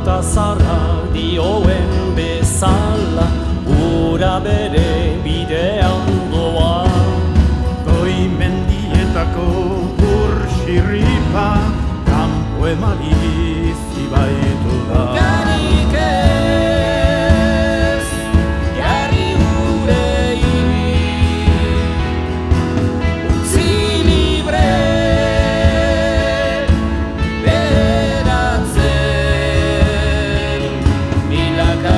Baita zara dioen bezala, ura bere bidean doa. Goi mendietako burxirripa, kanpo emali zibaitu da. Garik ez, jarri gurei, utzi libre, beratzen, milaka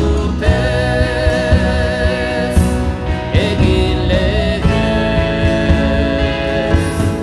urtez, egin legez.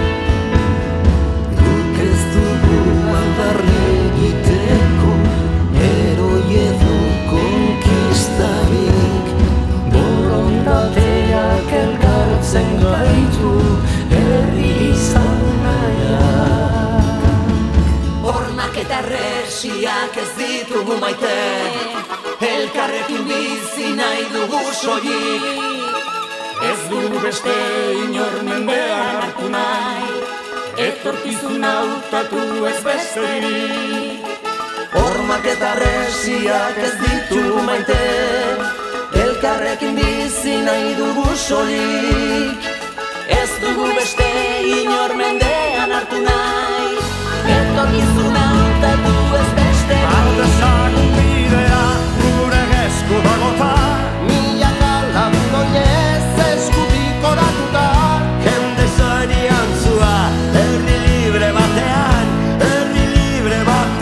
Guk ez dugu aldarri egiteko, heroi edo konkistarik. Borondateak elkartzen gaitu, herri izan nahiak. Hormak eta resiak ez ditugu maite, elkarrekin bizi nahi dugu soilik. Ez dugu beste inor mendean hartu nahi, etorkizuna hautatu ez besterik. Hormak eta resiak ez ditugu maite, elkarrekin bizi nahi dugu soilik. Ez dugu beste inor mendean hartu nahi, etorkizuna hautatu ez besterik. Aldezagun bidea gure esku dagota, Milaka lagun oinez eskutik oratuta, jende zorian zua, herri libre batean, herri libre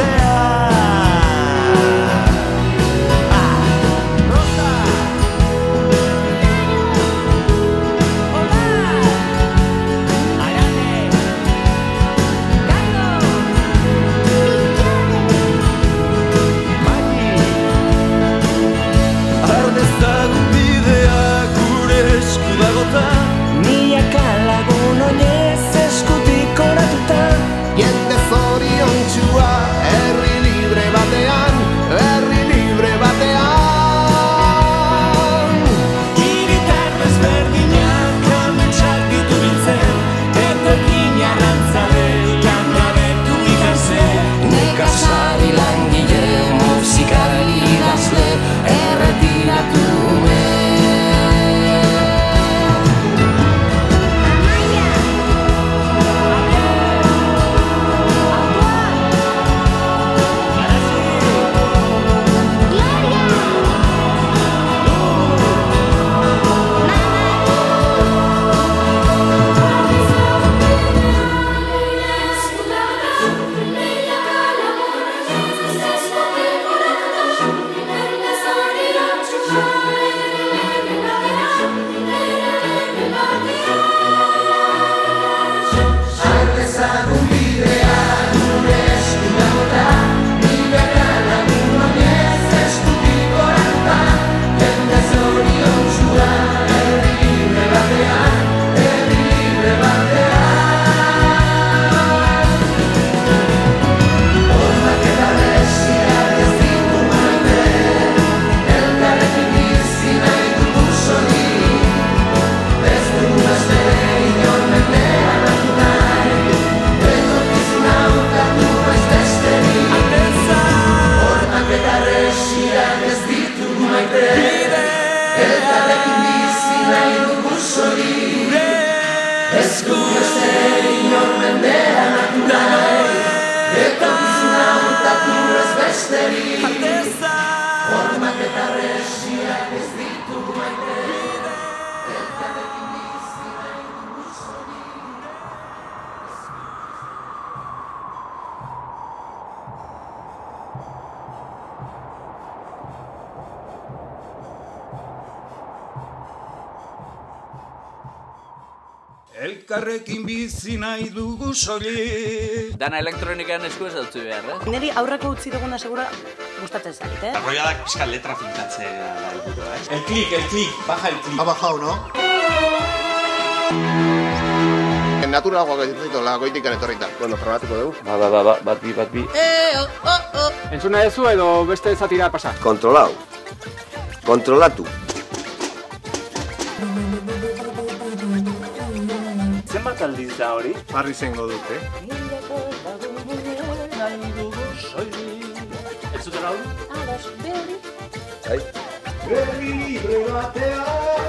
batean. Rosa! Ardezagun bidea gure esku dagota, milaka lagun oinez eskutik oratuta, jende zoriontsua herri libre batean, herri libre batean. Hiritar desberdinak ametsak ditu biltzen, etorkin arrantzale langabetu ikasen. Nekazari langile, musikari idazle, erretiratu elkarrekin bizi nahi dugu soilik. Dana elektronikan esku ez dutzu behar, Neri aurreko utzi duguna segura gustatzen zait, Arroiadak pixka letra finkatzea da helburua, El clic, baja el clic. Ha bajado, ¿no? Naturalagoak dituzitola goitikan etorrita. Bueno, probatuko dugu. Bat bi. Entzuna ezu edo beste zatira pasa? Kontrolau. Kontrolatu. Zenbat aldiz da hori? Barri zengo dute. Ez gaur. Ados, be hori. Herri libre batean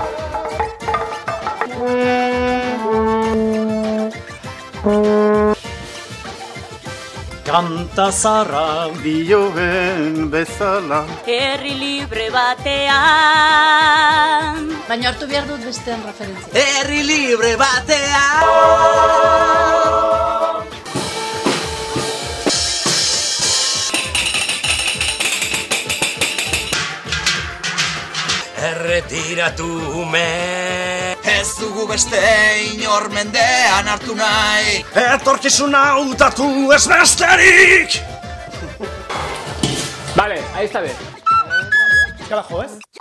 Kanta zarra dioen bezala Herri libre batean. Baina hartu behar dut bestean referentzia. Herri libre batean. Erretiratu ume Ez dugu beste inor mendean hartu nahi Etorkizuna hautatu ez besterik Vale, ahí está bien. Carajo,